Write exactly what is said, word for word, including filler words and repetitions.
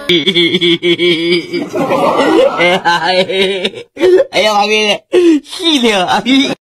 哎呀，哎呀，妈逼的，细听啊！